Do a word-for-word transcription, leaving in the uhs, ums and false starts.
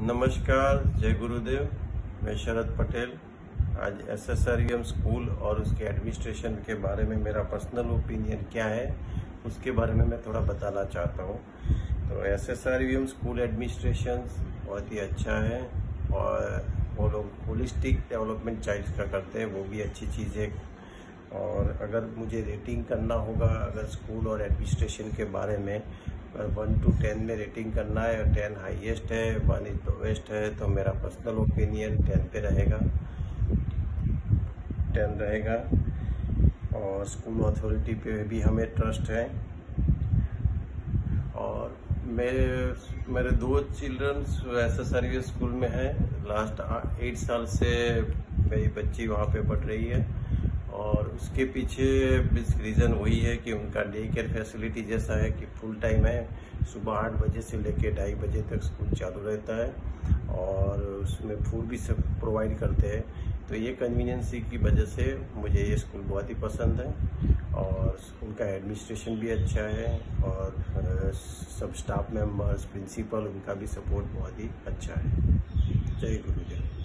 नमस्कार, जय गुरुदेव। मैं शरद पटेल। आज एसएसआरवीएम स्कूल और उसके एडमिनिस्ट्रेशन के बारे में मेरा पर्सनल ओपिनियन क्या है उसके बारे में मैं थोड़ा बताना चाहता हूँ। तो एसएसआरवीएम स्कूल एडमिनिस्ट्रेशन बहुत ही अच्छा है और वो लोग होलिस्टिक डेवलपमेंट चाइल्ड का करते हैं, वो भी अच्छी चीज़ है। और अगर मुझे रेटिंग करना होगा अगर स्कूल और एडमिनिस्ट्रेशन के बारे में वन टू टेन में रेटिंग करना है, टेन हाईएस्ट है, वन इज लोवेस्ट है, तो मेरा पर्सनल ओपिनियन टेन पे रहेगा टेन रहेगा। और स्कूल अथॉरिटी पे भी हमें ट्रस्ट है। और मेरे मेरे दो चिल्ड्रंस एसएसआरवीएम स्कूल में है। लास्ट एट साल से मेरी बच्ची वहाँ पे पढ़ रही है और उसके पीछे रीज़न वही है कि उनका डे केयर फैसिलिटी जैसा है कि फुल टाइम है। सुबह आठ बजे से लेकर ढाई बजे तक स्कूल चालू रहता है और उसमें फूड भी सब प्रोवाइड करते हैं। तो ये कन्वीनियंसी की वजह से मुझे ये स्कूल बहुत ही पसंद है। और उनका एडमिनिस्ट्रेशन भी अच्छा है और सब स्टाफ मेंबर्स, प्रिंसिपल, उनका भी सपोर्ट बहुत ही अच्छा है। जय गुरुदेव।